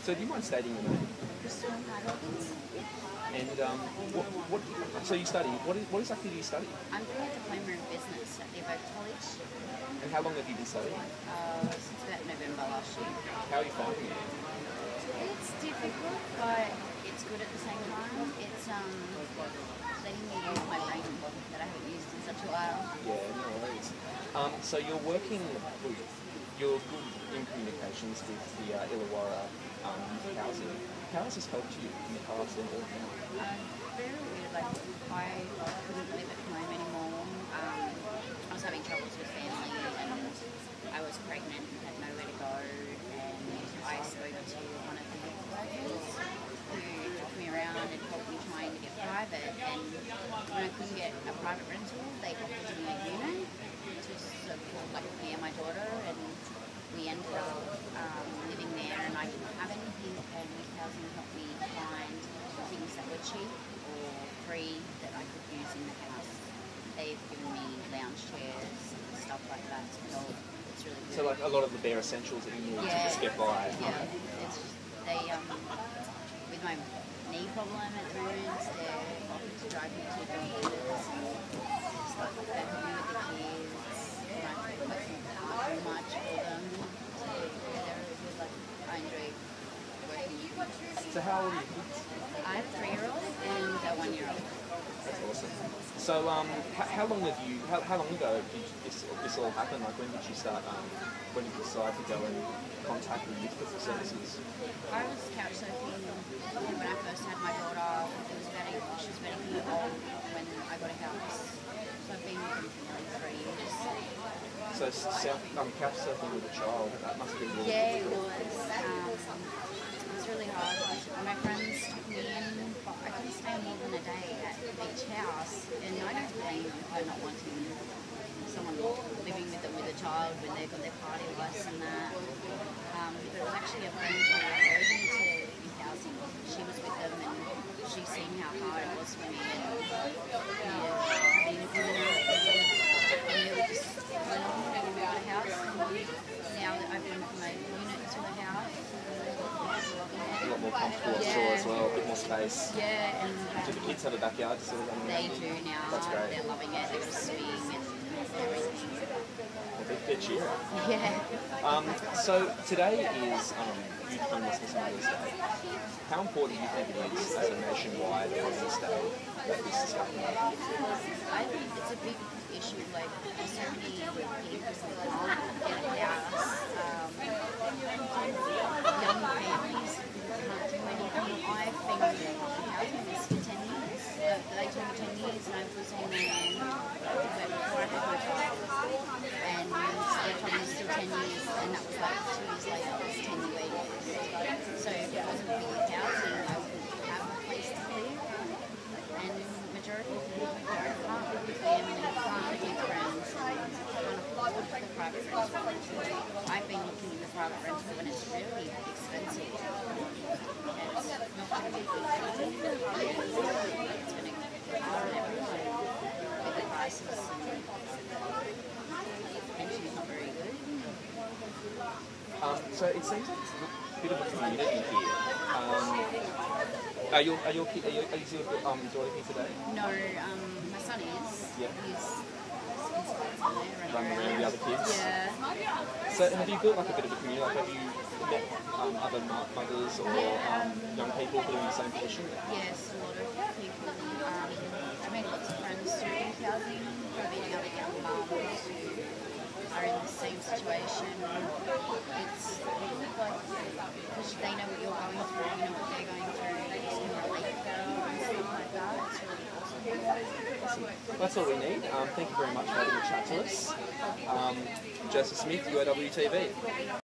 So do you mind stating your name? Krystal Knight-Hawkins. And so you study, what exactly do you study? I'm doing a diploma in business at the UOWTV College. And how long have you been studying? Since about November last year. How are you finding it? It's difficult, but it's good at the same time. It's letting me use my brain that I haven't used in such a while. Yeah, no worries. So you're working, you're good in communications with the Illawarra youth housing. How has this helped you in the past and all? Very weird. Like, I couldn't live at home anymore. I was having troubles with family, and I was pregnant and had nowhere to go. And I spoke to one of the workers who took me around and helped me trying to get private. And when I couldn't get a private rental, they offered me a unit to support like me and my daughter, and we ended up living there. And I didn't have anything, and youth housing helped me find things that were cheap or free that I could use in the house. They've given me lounge chairs and stuff like that. So it's really good. So like a lot of the bare essentials that you need to just get by. Yeah, it's just, they with my knee problem at the moment, they're offering to drive me to doctors and stuff like that. Help me with the kids. And I don't too much for them. So yeah, they're really good. Like, I enjoy working with them. So how old are your kids? I have a 3-year-old and a 1-year-old. That's awesome. So how long ago did this all happen? Like when did you start? When did you decide to go and contact the youth services? I was couch surfing when I first had my daughter. She was about a year old when I got a house. So I've been with them for nearly 3 years. So couch surfing with a child, that must be really difficult. Yeah, it was really hard. My friends took me in, but I couldn't stay more than a day at each house, and I don't blame them for not wanting someone living with them with a child when they've got their party life and that. But it was actually a friend who referred me to youth housing. She was with them, and she's seen how hard it was for me, and being a woman, I really just went on and got a house. And now that I've been from a unit to a house, A lot more comfortable, I'm sure, as well, a bit more space. yeah, and Do the kids have a backyard to sort of run around? they do now. That's great. They're loving it. They've got a swing and everything. They're cheering. Yeah. So today is Youth Homelessness Matters Day. How important do you think it is as a nationwide homeless day that this is happening? I think it's a big issue. Like, there's so many people that can't get a house. Young families can't do anything. I've been housing this for 10 years. They told me 10 years, and I was on there before I had my child. And they told me it's still 10 years, and that was like 2 years later. It was 10 years. So if it wasn't for youth housing, I wouldn't have a place to live. And the majority of people can't live with family, can't live with friends, and can't afford the private rental. I've been looking in the private rental, and it's really expensive. It's not going to be good for them. It's going to harm everyone with the prices, and she's not very good. So it seems like it's a bit of a community here. Are your daughter here today? No, my son is. Yeah. He's Running around with the other kids? Yeah. So have you built like a bit of a community? Like have you met other mothers or young people who are in the same position? Yes, a lot of people. I've made lots of friends through youth housing, from meeting other young mums who are in the same situation. It's really like, because they know what you're going through, you know what they're going through, they just can relate better and stuff like that. It's really awesome. That's all we need. Thank you very much for having a chat to us. Joseph Smith, UOWTV.